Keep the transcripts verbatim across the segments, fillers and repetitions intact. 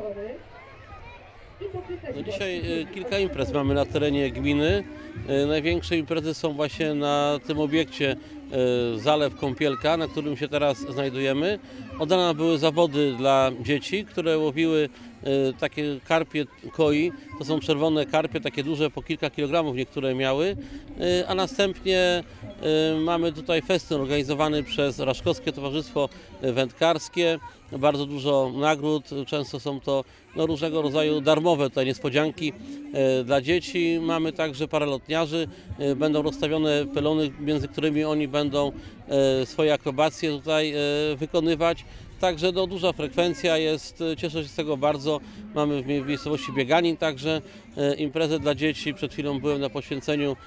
No dzisiaj kilka imprez mamy na terenie gminy. Największe imprezy są właśnie na tym obiekcie Zalew Kąpielka, na którym się teraz znajdujemy. Od rana były zawody dla dzieci, które łowiły takie karpie koi. To są czerwone karpie, takie duże, po kilka kilogramów niektóre miały. A następnie mamy tutaj festyn organizowany przez Raszkowskie Towarzystwo Wędkarskie. Bardzo dużo nagród, często są to no, różnego rodzaju darmowe tutaj niespodzianki e, dla dzieci. Mamy także paralotniarzy, e, będą rozstawione pylony, między którymi oni będą e, swoje akrobacje tutaj e, wykonywać. Także no, duża frekwencja jest, cieszę się z tego bardzo. Mamy w miejscowości Bieganin także e, imprezę dla dzieci. Przed chwilą byłem na poświęceniu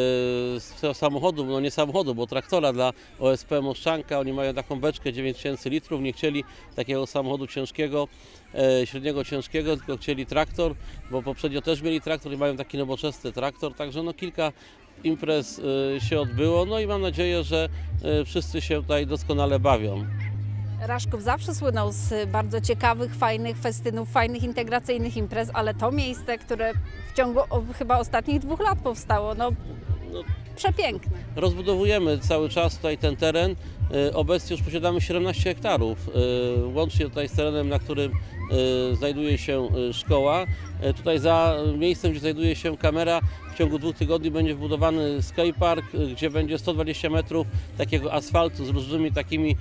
e, samochodu, no nie samochodu, bo traktora dla O S P Moszczanka. Oni mają taką beczkę dziewięć tysięcy litrów, nie chcieli takiego samochodu ciężkiego, e, średniego ciężkiego, tylko chcieli traktor, bo poprzednio też mieli traktor i mają taki nowoczesny traktor. Także no, kilka imprez e, się odbyło, no i mam nadzieję, że e, wszyscy się tutaj doskonale bawią. Raszków zawsze słynął z bardzo ciekawych, fajnych festynów, fajnych integracyjnych imprez, ale to miejsce, które w ciągu o, chyba ostatnich dwóch lat powstało, no, no przepiękne. Rozbudowujemy cały czas tutaj ten teren. Obecnie już posiadamy siedemnaście hektarów, łącznie tutaj z terenem, na którym znajduje się szkoła. Tutaj za miejscem, gdzie znajduje się kamera, w ciągu dwóch tygodni będzie wbudowany skatepark, gdzie będzie sto dwadzieścia metrów takiego asfaltu z różnymi takimi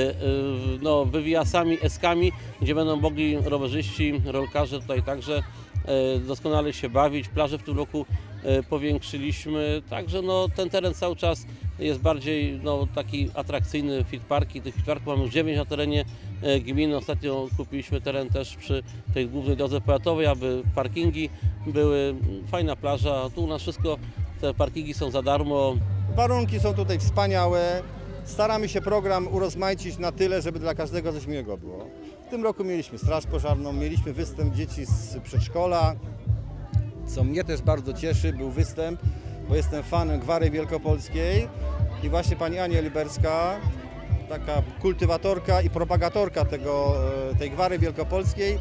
no, wywijasami, eskami, gdzie będą mogli rowerzyści, rolkarze tutaj także doskonale się bawić. Plaże w tym roku powiększyliśmy, także no, ten teren cały czas jest bardziej no, taki atrakcyjny. Fitparki, tych fitparków mamy już dziewięć na terenie gminy. Ostatnio kupiliśmy teren też przy tej głównej drodze powiatowej, aby parkingi były. Fajna plaża, tu u nas wszystko, te parkingi są za darmo. Warunki są tutaj wspaniałe. Staramy się program urozmaicić na tyle, żeby dla każdego coś miłego było. W tym roku mieliśmy straż pożarną, mieliśmy występ dzieci z przedszkola, co mnie też bardzo cieszy, był występ, bo jestem fanem Gwary Wielkopolskiej i właśnie pani Ania Liberska, taka kultywatorka i propagatorka tego, tej Gwary Wielkopolskiej,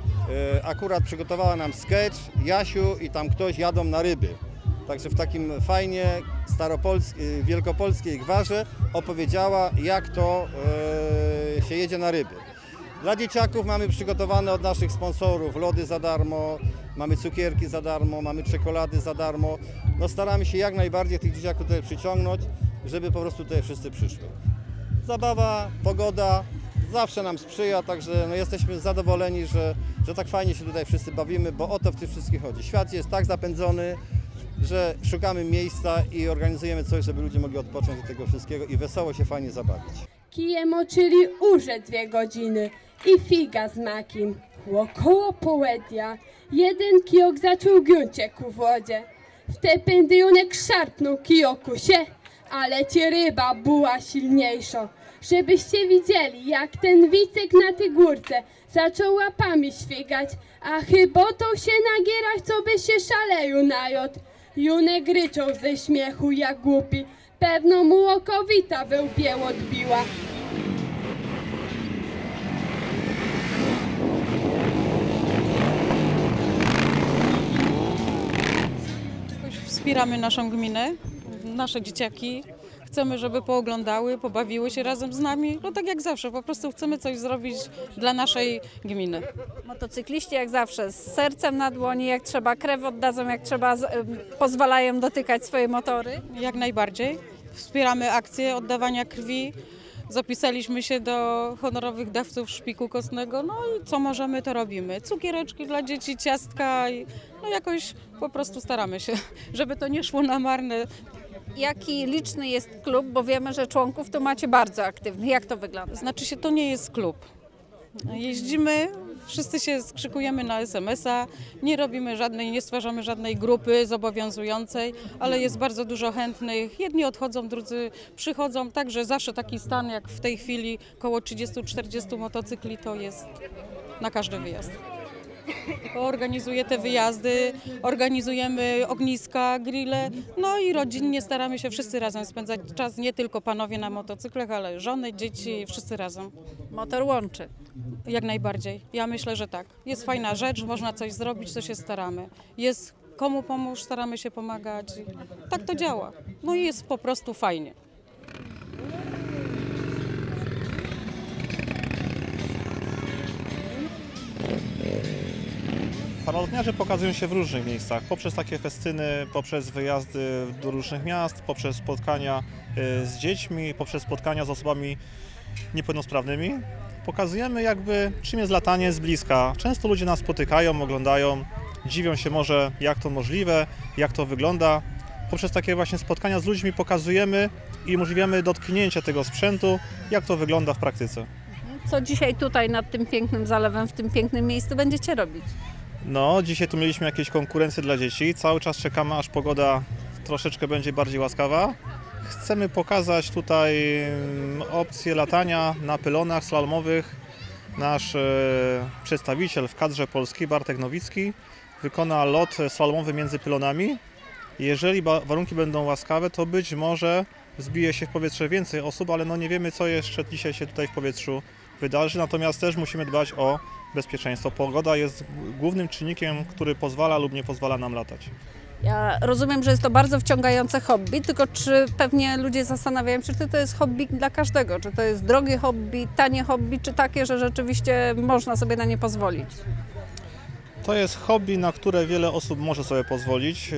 akurat przygotowała nam sketch Jasiu i tam ktoś jadą na ryby. Także w takim fajnie staropolskiej, wielkopolskiej gwarze opowiedziała, jak to e, się jedzie na ryby. Dla dzieciaków mamy przygotowane od naszych sponsorów lody za darmo, mamy cukierki za darmo, mamy czekolady za darmo. No staramy się jak najbardziej tych dzieciaków tutaj przyciągnąć, żeby po prostu tutaj wszyscy przyszli. Zabawa, pogoda zawsze nam sprzyja, także no jesteśmy zadowoleni, że, że tak fajnie się tutaj wszyscy bawimy, bo o to w tym wszystkim chodzi. Świat jest tak zapędzony, że szukamy miejsca i organizujemy coś, żeby ludzie mogli odpocząć od tego wszystkiego i wesoło się fajnie zabawić. Kijem moczyli urze dwie godziny i figa z makiem. Około południa jeden kijok zaczął giącie ku wodzie. Wtedy pędyjonek szarpnął kijoku się, ale ci ryba była silniejsza. Żebyście widzieli, jak ten wicek na tej górce zaczął łapami świgać, a chyba to się nagierać, co by się szaleju najot. Junek ryczał ze śmiechu jak głupi, pewno mu okowita we łbie odbiła. Wspieramy naszą gminę, nasze dzieciaki. Chcemy, żeby pooglądały, pobawiły się razem z nami. No tak jak zawsze, po prostu chcemy coś zrobić dla naszej gminy. Motocykliści jak zawsze, z sercem na dłoni, jak trzeba krew oddadzą, jak trzeba, pozwalają dotykać swoje motory. Jak najbardziej. Wspieramy akcję oddawania krwi. Zapisaliśmy się do honorowych dawców szpiku kostnego, no i co możemy, to robimy. Cukiereczki dla dzieci, ciastka, i no jakoś po prostu staramy się, żeby to nie szło na marne. Jaki liczny jest klub, bo wiemy, że członków tu macie bardzo aktywnych. Jak to wygląda? Znaczy się, to nie jest klub. Jeździmy, wszyscy się skrzykujemy na es em es a, nie robimy żadnej, nie stwarzamy żadnej grupy zobowiązującej, ale jest bardzo dużo chętnych. Jedni odchodzą, drudzy przychodzą, także zawsze taki stan jak w tej chwili, około trzydziestu czterdziestu motocykli to jest na każdy wyjazd. organizuje te wyjazdy, organizujemy ogniska, grille, no i rodzinnie staramy się wszyscy razem spędzać czas, nie tylko panowie na motocyklach, ale żony, dzieci, wszyscy razem. Motor łączy. Jak najbardziej. Ja myślę, że tak. Jest fajna rzecz, można coś zrobić, to się staramy. Jest komu pomóż, staramy się pomagać. Tak to działa. No i jest po prostu fajnie. Paralotniarze pokazują się w różnych miejscach, poprzez takie festyny, poprzez wyjazdy do różnych miast, poprzez spotkania z dziećmi, poprzez spotkania z osobami niepełnosprawnymi. Pokazujemy jakby, czym jest latanie z bliska. Często ludzie nas spotykają, oglądają, dziwią się może, jak to możliwe, jak to wygląda. Poprzez takie właśnie spotkania z ludźmi pokazujemy i umożliwiamy dotknięcie tego sprzętu, jak to wygląda w praktyce. Co dzisiaj tutaj nad tym pięknym zalewem, w tym pięknym miejscu będziecie robić? No, dzisiaj tu mieliśmy jakieś konkurencje dla dzieci. Cały czas czekamy, aż pogoda troszeczkę będzie bardziej łaskawa. Chcemy pokazać tutaj opcję latania na pylonach slalomowych. Nasz e, przedstawiciel w kadrze polskiej, Bartek Nowicki, wykona lot slalomowy między pylonami. Jeżeli warunki będą łaskawe, to być może wzbije się w powietrze więcej osób, ale no nie wiemy, co jeszcze dzisiaj się tutaj w powietrzu wydarzy. Natomiast też musimy dbać o bezpieczeństwo. Pogoda jest głównym czynnikiem, który pozwala lub nie pozwala nam latać. Ja rozumiem, że jest to bardzo wciągające hobby, tylko czy pewnie ludzie zastanawiają się, czy to jest hobby dla każdego, czy to jest drogie hobby, tanie hobby, czy takie, że rzeczywiście można sobie na nie pozwolić? To jest hobby, na które wiele osób może sobie pozwolić.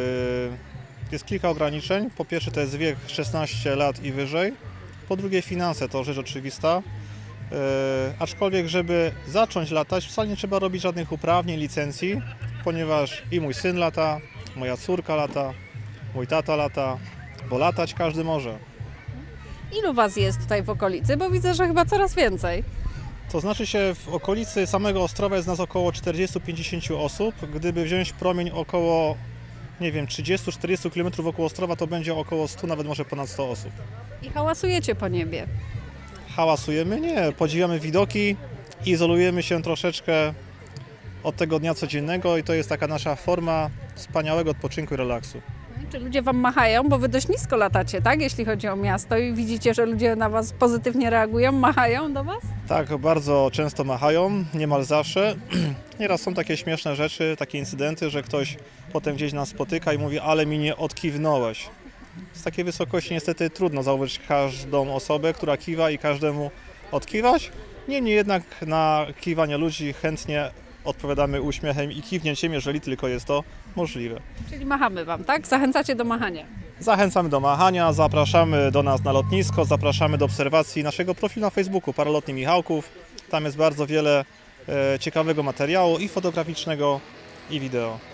Jest kilka ograniczeń. Po pierwsze to jest wiek szesnaście lat i wyżej. Po drugie finanse to rzecz oczywista. Aczkolwiek, żeby zacząć latać, wcale nie trzeba robić żadnych uprawnień, licencji, ponieważ i mój syn lata, moja córka lata, mój tata lata, bo latać każdy może. Ilu was jest tutaj w okolicy? Bo widzę, że chyba coraz więcej. To znaczy się w okolicy samego Ostrowa jest nas około czterdzieści do pięćdziesięciu osób. Gdyby wziąć promień około, nie wiem, trzydzieści do czterdziestu kilometrów wokół Ostrowa, to będzie około stu, nawet może ponad stu osób. I hałasujecie po niebie. Hałasujemy? Nie. Podziwiamy widoki, izolujemy się troszeczkę od tego dnia codziennego i to jest taka nasza forma wspaniałego odpoczynku i relaksu. Czy ludzie wam machają? Bo wy dość nisko latacie, tak? Jeśli chodzi o miasto i widzicie, że ludzie na was pozytywnie reagują, machają do was? Tak, bardzo często machają, niemal zawsze. Nieraz są takie śmieszne rzeczy, takie incydenty, że ktoś potem gdzieś nas spotyka i mówi, ale mi nie odkiwnąłeś. Z takiej wysokości niestety trudno zauważyć każdą osobę, która kiwa i każdemu odkiwać. Niemniej jednak na kiwanie ludzi chętnie odpowiadamy uśmiechem i kiwnięciem, jeżeli tylko jest to możliwe. Czyli machamy wam, tak? Zachęcacie do machania. Zachęcamy do machania, zapraszamy do nas na lotnisko, zapraszamy do obserwacji naszego profilu na Facebooku Paralotni Michałków. Tam jest bardzo wiele e, ciekawego materiału i fotograficznego, i wideo.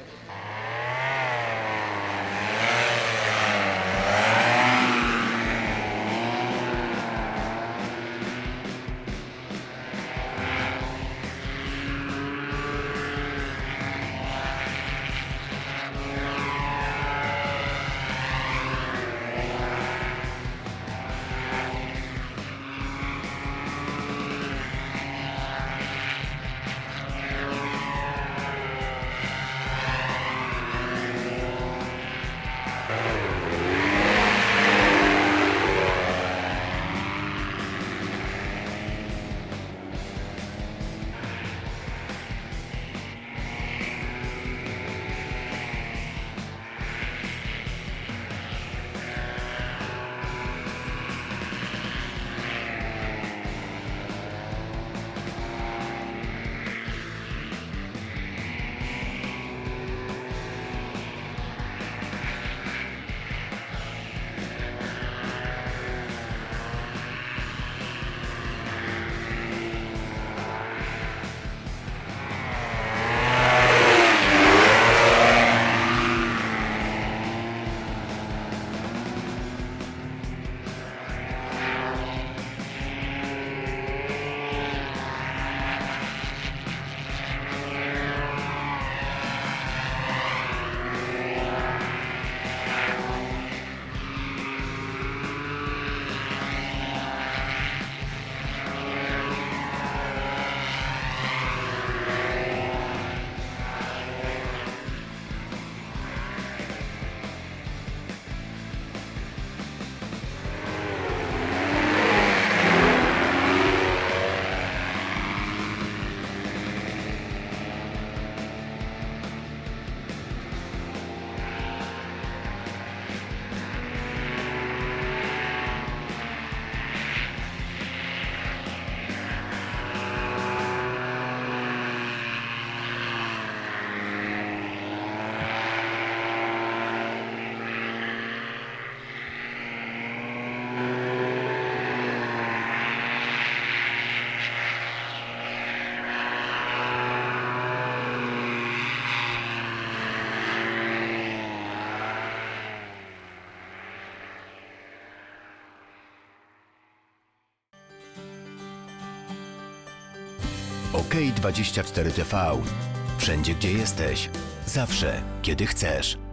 OK dwadzieścia cztery T V. Wszędzie, gdzie jesteś. Zawsze, kiedy chcesz.